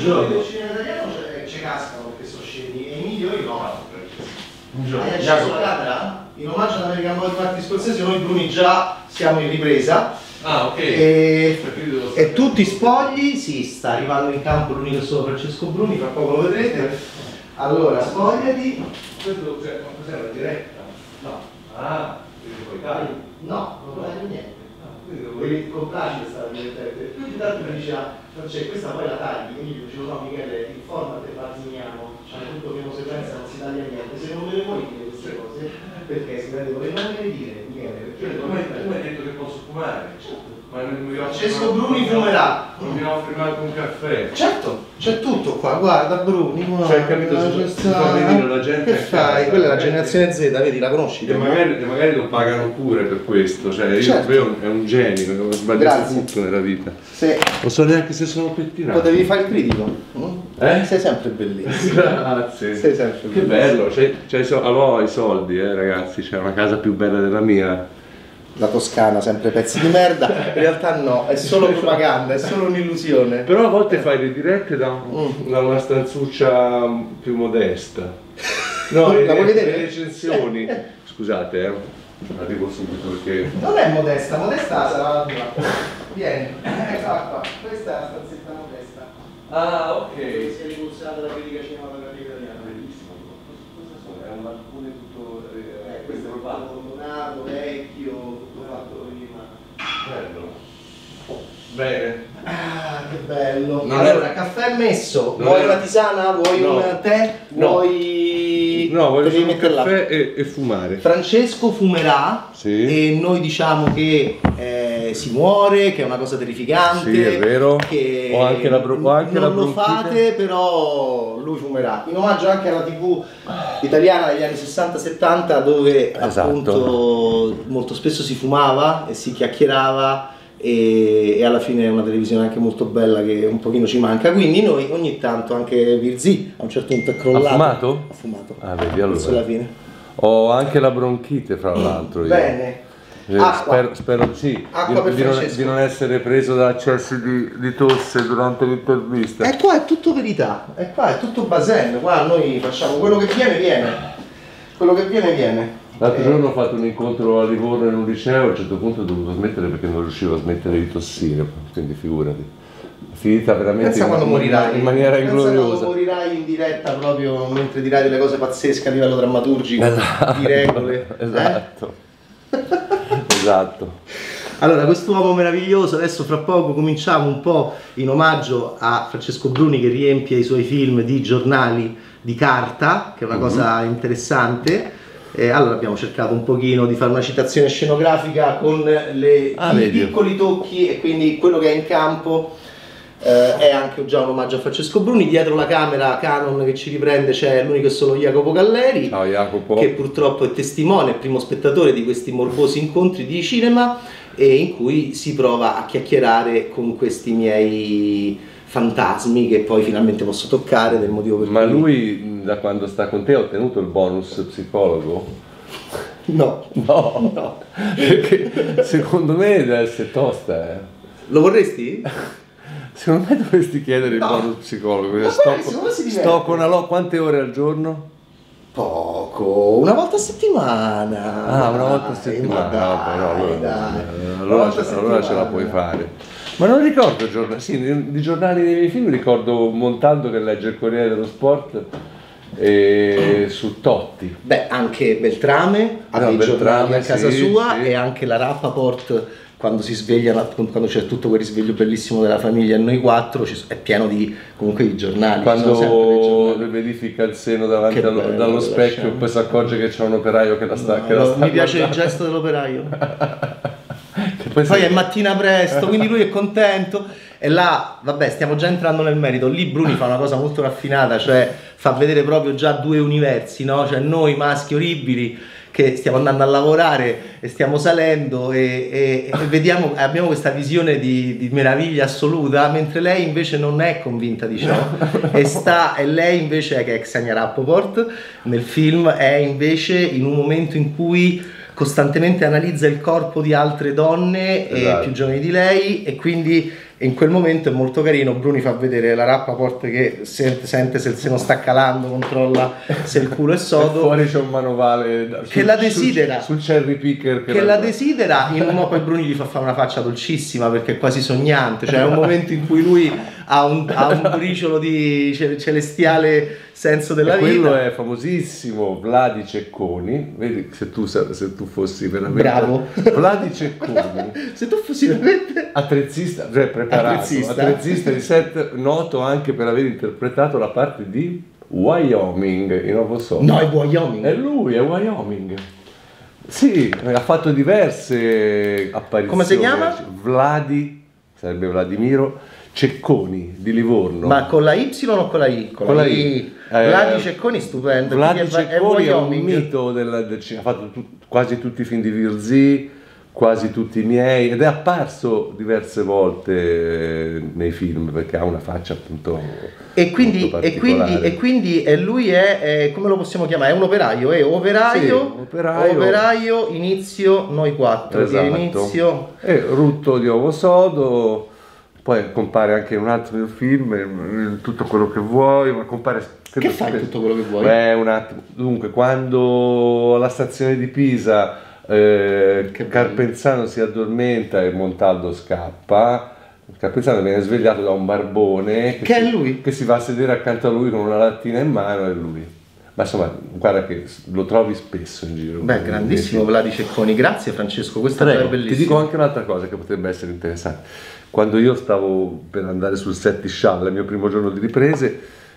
giorno. Il cinema italiano ci cascano perché sono scemi, e Emilio io no. Hai acceso la camera? In omaggio all'American Boy di Martin Scorsese noi Bruni già siamo in ripresa. Ah, ok. E tutti spogli, sì, sta arrivando in campo l'unico solo Francesco Bruni, fra poco lo vedrete. Allora, spogliati. Questo cos'è la diretta? No. Ah, quindi poi taglio? No, non taglio niente. Devi comprarci questa divertente. Più di tanto mi diceva, cioè, questa poi la tagli, quindi io dicevo no Michele, il format è barziniano, cioè tutto pieno sequenza, non si taglia niente, se non me le vuoi dire queste cose, perché si prende con le mani e dire, Michele, perché Tu mi hai detto che posso fumare? certo. Ma non mi Francesco Bruni fumerà. Non mi offri manco un caffè. Certo, c'è tutto qua, guarda Bruni, Cioè, capito, la gente che fai? Quella è la generazione Z, vedi, la conosci? E magari lo pagano pure per questo, cioè io Certo. è un genio, ho sbagliato tutto nella vita. Se Non so neanche se sono pettinato. potevi fare il critico, Eh? sei sempre bellissimo. Grazie. Sei sempre Che bello, allora ho i soldi, ragazzi, c'è una casa più bella della mia. La Toscana, sempre pezzi di merda, in realtà no, è solo propaganda, è solo un'illusione. Però a volte fai le dirette da una stanzuccia più modesta. No, La vuoi vedere? le recensioni. Scusate, arrivo subito perché... Non è modesta, modesta sarà la tua. Vieni, eccola qua, questa è la stanzetta modesta. Ah, ok. Si è rivoluzionata la critica cinematografica italiana. Bellissimo. Cosa sono? È un balcone tutto... Questo è un palo abbandonato, vecchio, tutto fatto prima. Bello. Bene. Ah, che bello. Non Allora, è- caffè messo, non vuoi è- una tisana, vuoi No. un tè, No. vuoi... No, voglio devi solo un metterla. caffè e fumare. Francesco fumerà Sì. e noi diciamo che si muore, che è una cosa terrificante. Sì, è vero. Che Ho anche la non bronchite. lo fate, però lui fumerà. In omaggio anche alla TV italiana degli anni 60-70 dove Esatto. appunto molto spesso si fumava e si chiacchierava e alla fine è una televisione anche molto bella che un pochino ci manca, quindi noi ogni tanto anche Virzì a un certo punto è crollato. Ha fumato? Ha fumato. Ah, vedi, allora. Verso la fine. Ho anche la bronchite, fra l'altro. io. Bene. Acqua. Spero sì, Acqua per Francesco. di non essere preso da accessi di tosse durante l'intervista. E qua è tutto verità, e qua è tutto basen, qua noi facciamo quello che viene, viene. Quello che viene, viene. L'altro giorno ho fatto un incontro a Livorno in un liceo, a un certo punto ho dovuto smettere perché non riuscivo a smettere di tossire, quindi figurati. È finita veramente Pensa quando morirai. in maniera Pensa ingloriosa. quando morirai in diretta proprio mentre dirai delle cose pazzesche a livello drammaturgico, di regole. Esatto. Esatto. Allora, quest'uomo meraviglioso, adesso fra poco cominciamo un po' in omaggio a Francesco Bruni che riempie i suoi film di giornali di carta, che è una cosa interessante. Allora abbiamo cercato un pochino di fare una citazione scenografica con i vedi. piccoli tocchi e quindi quello che è in campo è anche già un omaggio a Francesco Bruni. Dietro la camera Canon che ci riprende c'è l'unico e solo Jacopo Galleri. Ciao Jacopo. Che purtroppo è testimone, è primo spettatore di questi morbosi incontri di cinema e in cui si prova a chiacchierare con questi miei fantasmi che poi finalmente posso toccare, del motivo per Ma cui... lui da quando sta con te ha ottenuto il bonus psicologo? No, No, no. Perché secondo me deve essere tosta, Lo vorresti? Secondo me dovresti chiedere il No. bonus psicologo. Ma Sto, guarda, secondo me si diverte. sto con quante ore al giorno? Poco, una volta a settimana. Ah, una volta a Dai, settimana. ma dai, Vabbè, no, allora, dai. allora, Una volta a allora ce la settimana. puoi fare. Ma non ricordo giornali, sì, di giornali dei miei film ricordo Montaldo che legge il Corriere dello Sport e su Totti. Beh, anche Beltrame ha No, dei Beltrame, giornali a casa sì, sua sì. e anche la Rappaport quando si svegliano, quando c'è tutto quel risveglio bellissimo della famiglia e noi quattro, è pieno di comunque di giornali. ci sono sempre dei Quando giornali. verifica il seno davanti Che bello dallo quella specchio scena. e poi si accorge che c'è un operaio che la sta, No, che la sta mi piace il guardando. gesto dell'operaio. Che poi Poi si- è mattina presto, quindi lui è contento e là, vabbè, stiamo già entrando nel merito. Lì Bruni fa una cosa molto raffinata, cioè fa vedere proprio già due universi, no? Cioè noi maschi orribili che stiamo andando a lavorare e stiamo salendo e vediamo, abbiamo questa visione di meraviglia assoluta, mentre lei invece non è convinta di ciò e lei invece, che è Xenia Rappaport nel film, è invece in un momento in cui costantemente analizza il corpo di altre donne Esatto. più giovani di lei e quindi e in quel momento è molto carino. Bruni fa vedere la Rappaport che sente se il seno sta calando, controlla se il culo è sodo, e fuori c'è un manovale che la desidera, sul cherry picker che la desidera. Poi Bruni gli fa fare una faccia dolcissima perché è quasi sognante, cioè è un momento in cui lui ha un briciolo di celestiale senso della vita. Quello è famosissimo, Vladi Cecconi, vedi se tu fossi veramente bravo, Vladi Cecconi, se tu fossi veramente attrezzista, cioè preparato, attrezzista di set, noto anche per aver interpretato la parte di Wyoming in Ovo Sodo. No, è Wyoming. È lui, è Wyoming. Sì, ha fatto diverse apparizioni. Come si chiama? Vladi, sarebbe Vladimiro Cecconi di Livorno. Ma con la Y o con la I? Con la I. Vladi Cecconi, stupendo. Vladi Cecconi è un mito del cinema, ha fatto quasi tutti i film di Virzì, quasi tutti i miei, ed è apparso diverse volte nei film perché ha una faccia appunto e quindi lui è come lo possiamo chiamare? È un operaio, operaio, inizio noi quattro, esatto. Inizio Rutto di Ovo Sodo. Poi compare anche in un altro film, Tutto quello che vuoi, ma compare... Che fai Tutto quello che vuoi? Un attimo. Dunque, quando alla stazione di Pisa Carpenzano si addormenta e Montaldo scappa, Carpenzano viene svegliato da un barbone che è lui, che si va a sedere accanto a lui con una lattina in mano, è lui. Ma insomma, guarda che lo trovi spesso in giro. Beh, grandissimo Vladi Cecconi, grazie Francesco, questo è bellissimo. Ti dico anche un'altra cosa che potrebbe essere interessante. Quando io stavo per andare sul set di Scialla, il mio primo giorno di riprese,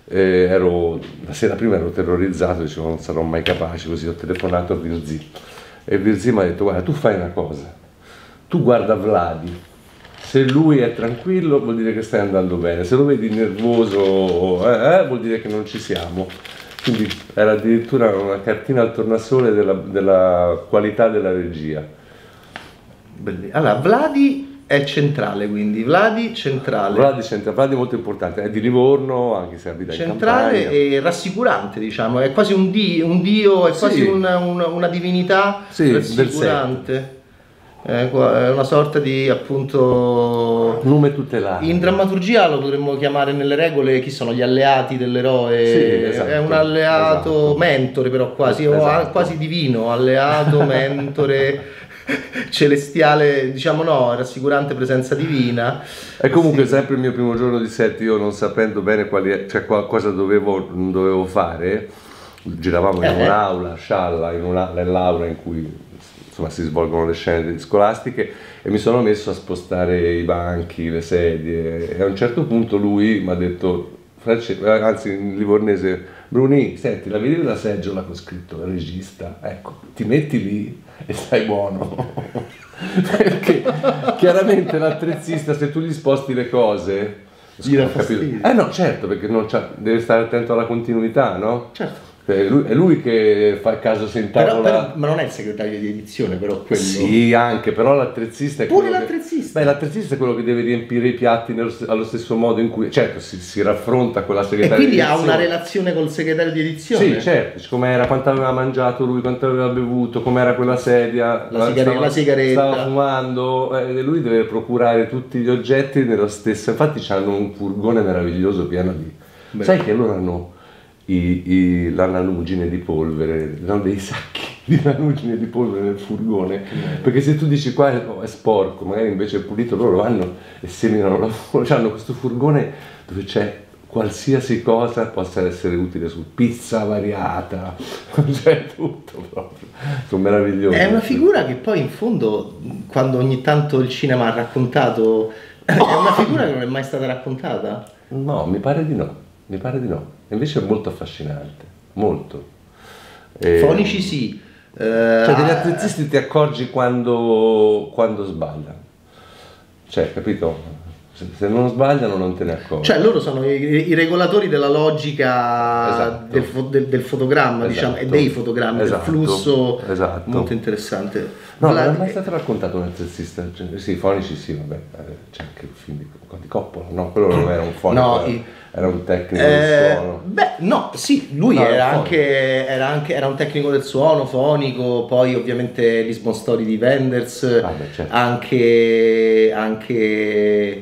la sera prima ero terrorizzato, dicevo non sarò mai capace, così ho telefonato a Virzì. E Virzì mi ha detto: guarda, tu fai una cosa, tu guarda Vladi, se lui è tranquillo vuol dire che stai andando bene, se lo vedi nervoso vuol dire che non ci siamo. Quindi era addirittura una cartina al tornasole della qualità della regia. Allora, Vladi è centrale, quindi Vladi centrale. Vladi è molto importante, è di Livorno, anche se abita in centrale campagna. E rassicurante, diciamo, è quasi un dio, è quasi una divinità rassicurante. È una sorta di appunto nome tutelato. In drammaturgia lo dovremmo chiamare nelle regole chi sono gli alleati dell'eroe. Sì, esatto, è un alleato mentore, però quasi, o quasi divino, alleato, mentore, celestiale, diciamo, no, rassicurante presenza divina. E comunque sempre il mio primo giorno di set, io non sapendo bene cosa dovevo fare, giravamo in un'aula, Scialla, nell'aula in cui insomma si svolgono le scene scolastiche, e mi sono messo a spostare i banchi, le sedie, e a un certo punto lui mi ha detto, anzi in livornese: Bruni, senti, la vedi la seggiola con scritto regista? Ecco, ti metti lì e stai buono. Perché chiaramente l'attrezzista, se tu gli sposti le cose, gli dà fastidio. No, certo, perché deve stare attento alla continuità, no? Certo. È lui che fa il caso si intavola. Ma non è il segretario di edizione, però quello. Sì, anche, però l'attrezzista è pure l'attrezzista. L'attrezzista è quello che deve riempire i piatti allo stesso modo in cui, certo, si raffronta con la segretaria di edizione. E quindi ha una relazione col segretario di edizione? Sì, certo, com'era, quanto aveva mangiato lui, quanto aveva bevuto, com'era quella sedia, la sigaretta. Stava fumando, e lui deve procurare tutti gli oggetti nello stesso. Infatti hanno un furgone meraviglioso pieno di... Beh. Sai che loro hanno la lanugine di polvere, hanno dei sacchi di lanugine di polvere nel furgone, perché se tu dici qua è sporco, magari invece è pulito, loro vanno e seminano la polvere. Hanno questo furgone dove c'è qualsiasi cosa possa essere utile, su pizza variata, c'è tutto proprio, sono meravigliosi. È una figura che poi in fondo, quando ogni tanto il cinema ha raccontato, è una figura che non è mai stata raccontata? No, mi pare di no. Invece è molto affascinante, molto. Fonici sì. Cioè degli attrezzisti ti accorgi quando sbagliano. Cioè, capito? Se non sbagliano non te ne accorgi. Cioè loro sono i regolatori della logica, esatto, del fotogramma, esatto, diciamo, e dei fotogrammi, esatto, del flusso, esatto, molto interessante. No, non è mai stato raccontato un attrezzista. Sì, fonici sì, vabbè, c'è anche il film di Coppola, no? Quello non era un fonico, no, era un tecnico del suono. Beh, no, sì, lui era un tecnico del suono, fonico, poi ovviamente Lisbon Story di Wenders, certo, anche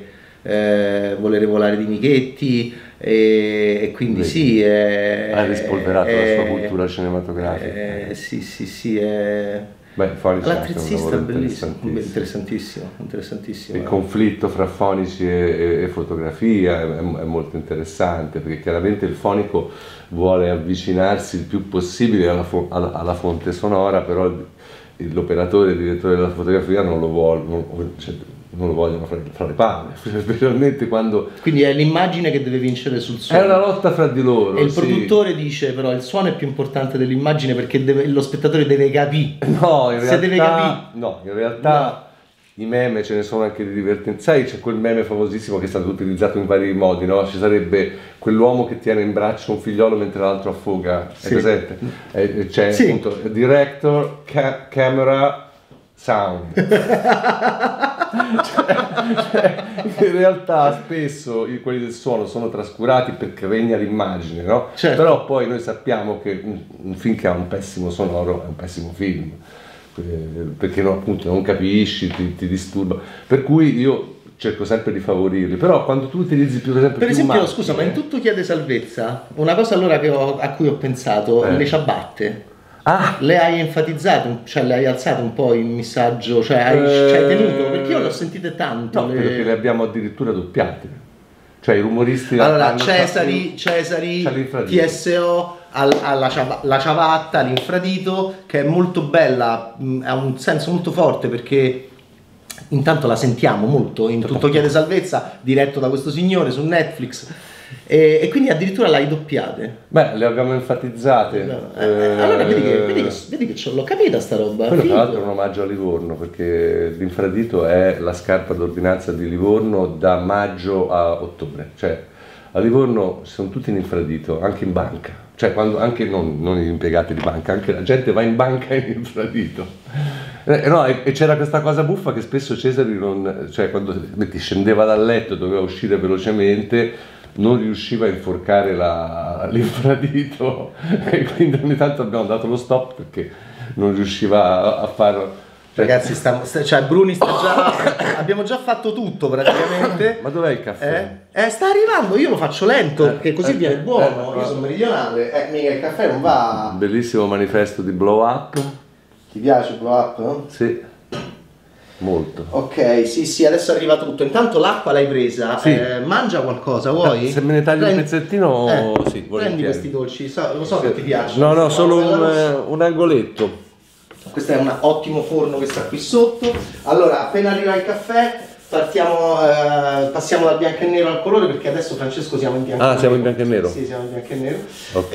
Volere volare di Michetti, e quindi Vedi, sì, hai rispolverato la sua cultura cinematografica. sì, Beh, Fonici è anche un l'attrezzista è lavoro bellissimo, interessantissimo. interessantissimo. Il conflitto fra fonici e fotografia è molto interessante, perché chiaramente il fonico vuole avvicinarsi il più possibile alla fonte sonora, però l'operatore, il direttore della fotografia non lo vuole, non lo vogliono fra le palle, specialmente quando... Quindi è l'immagine che deve vincere sul suono. È una lotta fra di loro. E il produttore dice però il suono è più importante dell'immagine, perché lo spettatore deve capire. No, in realtà, deve capire. no, in realtà i meme ce ne sono anche di divertenti. Sai, c'è quel meme famosissimo che è stato utilizzato in vari modi, no? Ci sarebbe quell'uomo che tiene in braccio un figliolo mentre l'altro affoga. È presente? C'è appunto director, camera, sound. In realtà spesso quelli del suono sono trascurati perché regna l'immagine, no? Certo. Però poi noi sappiamo che un film che ha un pessimo sonoro è un pessimo film, perché appunto non capisci, ti disturba, per cui io cerco sempre di favorirli. Però quando tu utilizzi per esempio macchine, scusa, ma in Tutto chiede salvezza, una cosa allora a cui ho pensato, le ciabatte. Le hai enfatizzato, cioè le hai alzate un po' il messaggio, cioè hai tenuto, perché io le ho sentite tanto. No, credo che le abbiamo addirittura doppiate, cioè i rumoristi. Allora Cesari TSO, la ciabatta, l'infradito, che è molto bella, ha un senso molto forte, perché intanto la sentiamo molto in Tutto chiede salvezza, diretto da questo signore su Netflix. E quindi addirittura l'hai doppiate. Beh, le abbiamo enfatizzate. Allora vedi che l'ho capita sta roba. Quello tra l'altro è un omaggio a Livorno, perché l'infradito è la scarpa d'ordinanza di Livorno da maggio a ottobre. Cioè a Livorno sono tutti in infradito, anche in banca. Cioè anche non gli impiegati di banca, anche la gente va in banca in infradito. No, e c'era questa cosa buffa che spesso Cesari cioè quando ti scendeva dal letto, doveva uscire velocemente, non riusciva a inforcare l'infradito, e quindi ogni tanto abbiamo dato lo stop perché non riusciva a farlo. Ragazzi, cioè Bruni sta già, abbiamo già fatto tutto praticamente. Ma dov'è il caffè? Sta arrivando, io lo faccio lento perché così viene buono. Io sono meridionale, mica il caffè non va. Bellissimo manifesto di Blow Up. Ti piace Blow Up? No? Sì. Molto. Ok, sì, adesso arriva tutto. Intanto l'acqua l'hai presa, sì. Mangia qualcosa, vuoi? Se me ne tagli un pezzettino, sì, volentieri. Prendi questi dolci, lo so che ti piacciono. No, solo un angoletto. Questo è un ottimo forno che sta qui sotto. Allora, appena arriva il caffè, passiamo dal bianco e nero al colore, perché adesso Francesco siamo in bianco e nero. Siamo in bianco e nero? Sì, siamo in bianco e nero. Ok.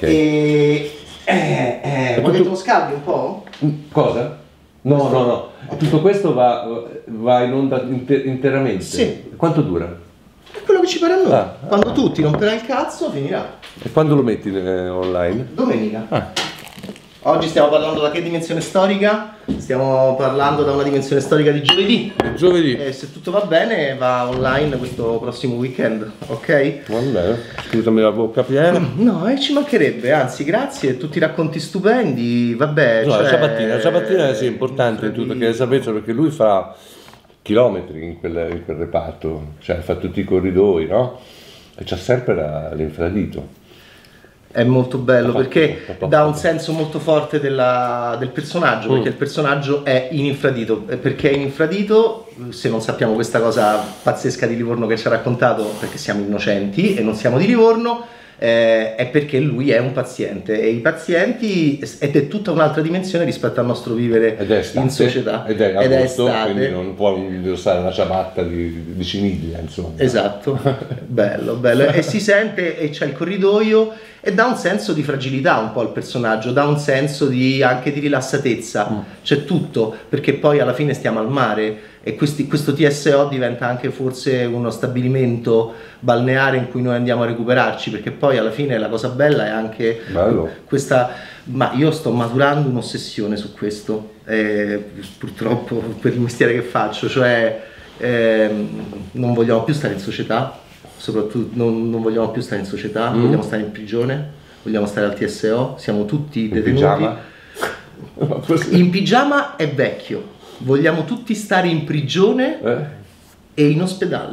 Vuoi che te lo scaldi un po'? Cosa? No. Tutto questo va in onda interamente? Sì. Quanto dura? È quello che ci pare a noi. Quando tu ti romperai il cazzo, finirà. E quando lo metti online? Domenica. Oggi stiamo parlando da che dimensione storica? Stiamo parlando da una dimensione storica di giovedì. E se tutto va bene va online questo prossimo weekend, ok? Va bene, scusami la bocca piena. No, ci mancherebbe, anzi grazie, tutti i racconti stupendi, vabbè. No, la ciabattina sì, è importante in tutto che sapete, perché lui fa chilometri in quel reparto, cioè fa tutti i corridoi, no? E c'ha sempre l'infradito. È molto bello perché dà un senso molto forte del personaggio, perché il personaggio è in infradito. Perché è in infradito, se non sappiamo questa cosa pazzesca di Livorno che ci ha raccontato, perché siamo innocenti e non siamo di Livorno, è perché lui è un paziente, e i pazienti, ed è tutta un'altra dimensione rispetto al nostro vivere in società. Ed è agosto, quindi non può indossare una ciabatta di ciniglia, insomma. Esatto, bello. E si sente, e c'è il corridoio, e dà un senso di fragilità un po' al personaggio, dà un senso anche di rilassatezza, c'è tutto, perché poi alla fine stiamo al mare, e questo TSO diventa anche forse uno stabilimento balneare in cui noi andiamo a recuperarci, perché poi alla fine la cosa bella è anche questa, ma io sto maturando un'ossessione su questo, purtroppo per il mestiere che faccio, cioè non vogliamo più stare in società, soprattutto non vogliamo più stare in società, vogliamo stare in prigione, vogliamo stare al TSO, siamo tutti detenuti. In pigiama è vecchio, vogliamo tutti stare in prigione e in ospedale.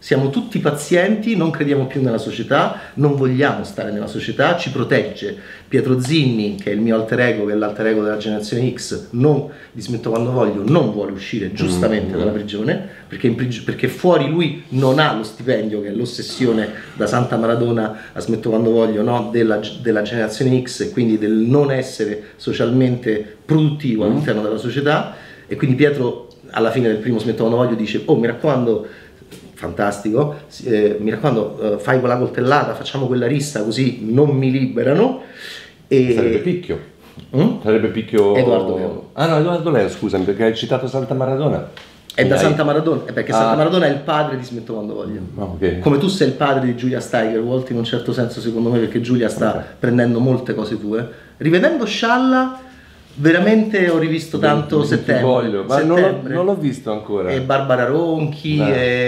siamo tutti pazienti, non crediamo più nella società, non vogliamo stare nella società, ci protegge. Pietro Zinni, che è il mio alter ego, che è l'alter ego della generazione X, non di Smetto quando voglio, non vuole uscire giustamente dalla prigione, perché fuori lui non ha lo stipendio, che è l'ossessione da Santa Maradona a Smetto quando voglio, no? della generazione X, e quindi del non essere socialmente produttivo all'interno della società. E quindi Pietro alla fine del primo Smetto quando voglio dice: oh, mi raccomando, fantastico, mi raccomando, fai quella coltellata, facciamo quella rissa, così non mi liberano. E... sarebbe Picchio. Sarebbe Picchio Edoardo Leo. Ah no, Edoardo Leo, scusami, perché hai citato Santa Maradona. È da Santa Maradona, perché Santa Maradona è il padre di Smetto quando voglio. Okay. Come tu sei il padre di Giulia Steigerwalt, in un certo senso secondo me, perché Giulia sta prendendo molte cose tue. Rivedendo Scialla, veramente ho rivisto tanto Settembre. Ma non l'ho visto ancora. E Barbara Ronchi,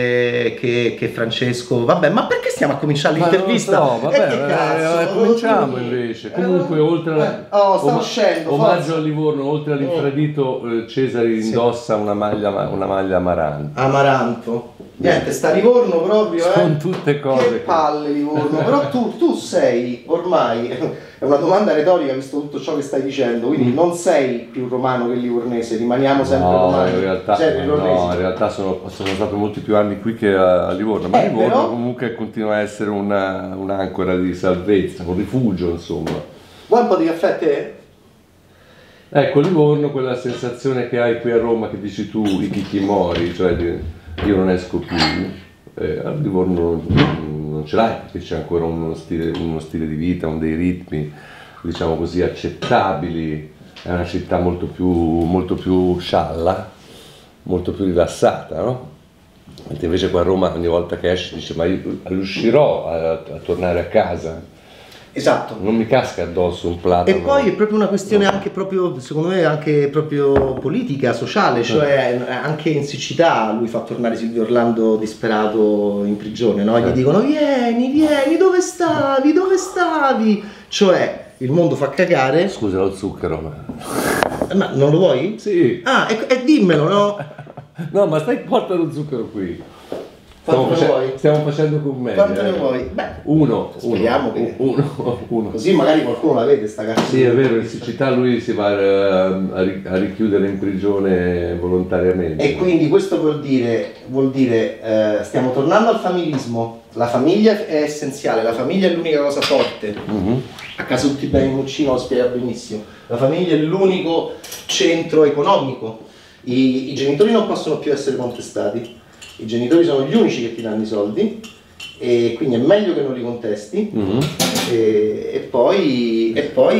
che Francesco. Vabbè, ma perché stiamo a cominciare l'intervista? No, vabbè, cominciamo invece. Comunque, oltre sta uscendo, omaggio forza. a Livorno, oltre all'infradito, Cesare indossa una maglia Amaranto. Amaranto. Niente, sta Livorno proprio, Sono tutte cose. Che palle Livorno. Però tu sei ormai, è una domanda retorica visto tutto ciò che stai dicendo, quindi non sei più romano che livornese, rimaniamo sempre romani. In realtà sono stato molti più anni qui che a Livorno, ma Livorno però... comunque continua a essere un'ancora di salvezza, un rifugio, insomma. Vuoi un po' di caffè te? Ecco, Livorno, quella sensazione che hai qui a Roma, che dici tu, i chicchimori, cioè io non esco più, a Livorno non ce l'hai, perché c'è ancora uno stile di vita, dei ritmi, diciamo così, accettabili. È una città molto più scialla, molto più rilassata, no? Mentre invece qua a Roma ogni volta che esci dice: ma io riuscirò a tornare a casa? Esatto. Non mi casca addosso un platano. E poi è proprio una questione anche proprio, secondo me, anche proprio politica, sociale, cioè anche in siccità lui fa tornare Silvio Orlando disperato in prigione, no? Gli dicono: vieni, dove stavi? Cioè, il mondo fa cagare. Scusa, lo zucchero, Ma non lo vuoi? Sì. Ah, e dimmelo, no? No, ma porta lo zucchero qui. Stiamo facendo con me. Quanto ne vuoi? Beh, speriamo che uno. Così magari qualcuno la vede sta cazzo. Sì, è vero, in siccità lui si va a richiudere in prigione volontariamente. E quindi questo vuol dire stiamo tornando al familismo. La famiglia è essenziale, la famiglia è l'unica cosa forte. A casa tutti bene, Muccino lo spiega benissimo. La famiglia è l'unico centro economico. I genitori non possono più essere contestati. I genitori sono gli unici che ti danno i soldi, e quindi è meglio che non li contesti. E poi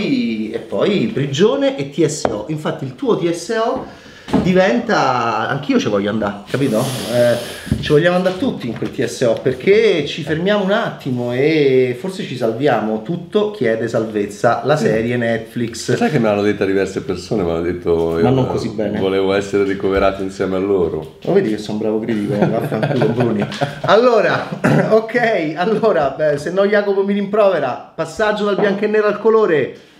prigione e TSO. Infatti il tuo TSO diventa, anch'io ci voglio andare, capito? Ci vogliamo andare tutti in quel TSO, perché ci fermiamo un attimo e forse ci salviamo. Tutto chiede salvezza, la serie Netflix. Sai che me l'hanno detta diverse persone, mi hanno detto: ma non così bene, volevo essere ricoverato insieme a loro. Lo vedi che sono un bravo critico, vaffanculo Bruni. Allora, ok, se no Jacopo mi rimprovera. Passaggio dal bianco e nero al colore.